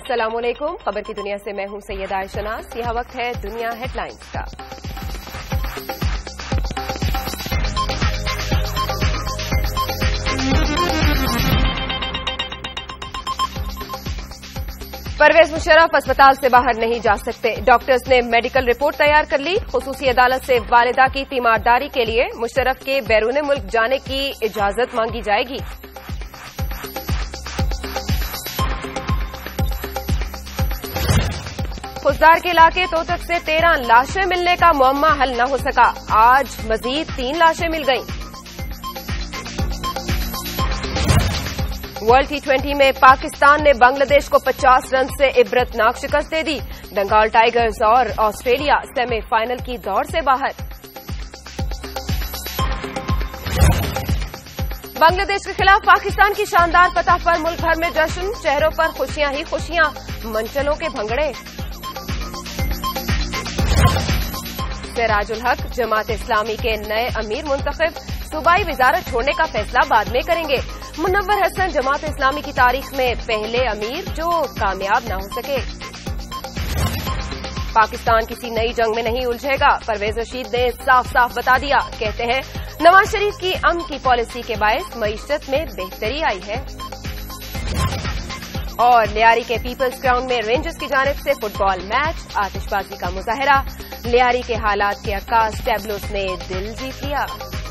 अस्सलाम वालेकुम। खबर की दुनिया से मैं हूं सैयदा शनास। यह वक्त है दुनिया हेडलाइंस का। परवेज मुशर्रफ अस्पताल से बाहर नहीं जा सकते। डॉक्टर्स ने मेडिकल रिपोर्ट तैयार कर ली। खुसूसी अदालत से वालिदा की तीमारदारी के लिए मुशर्रफ के बैरून मुल्क जाने की इजाजत मांगी जाएगी। खुजदार के इलाके तोतक से 13 लाशें मिलने का मुअम्मा हल न हो सका। आज मजीद 3 लाशें मिल गईं। वर्ल्ड T20 में पाकिस्तान ने बांग्लादेश को 50 रन से इबरतनाक शिकस्त दे दी। बंगाल टाइगर्स और ऑस्ट्रेलिया सेमीफाइनल की दौड़ से बाहर। बांग्लादेश के खिलाफ पाकिस्तान की शानदार फतह पर मुल्क भर में जश्न। चेहरों पर खुशियां ही खुशियां, मंचलों के भंगड़े। सिराजुल हक जमात इस्लामी के नए अमीर मुंतखब। सूबाई वजारत छोड़ने का फैसला बाद में करेंगे। मुनव्वर हसन जमात इस्लामी की तारीख में पहले अमीर जो कामयाब न हो सके। पाकिस्तान किसी नई जंग में नहीं उलझेगा। परवेज रशीद ने साफ साफ बता दिया। कहते हैं नवाज शरीफ की अमन की पॉलिसी के बायस मईशत में बेहतरी आई है। और लियारी के पीपल्स ग्राउंड में रेंजर्स की जानिब से फुटबॉल मैच, आतिशबाजी का मुजाहरा। लियारी के हालात के अक्कास टैब्लोस ने दिल जीत लिया।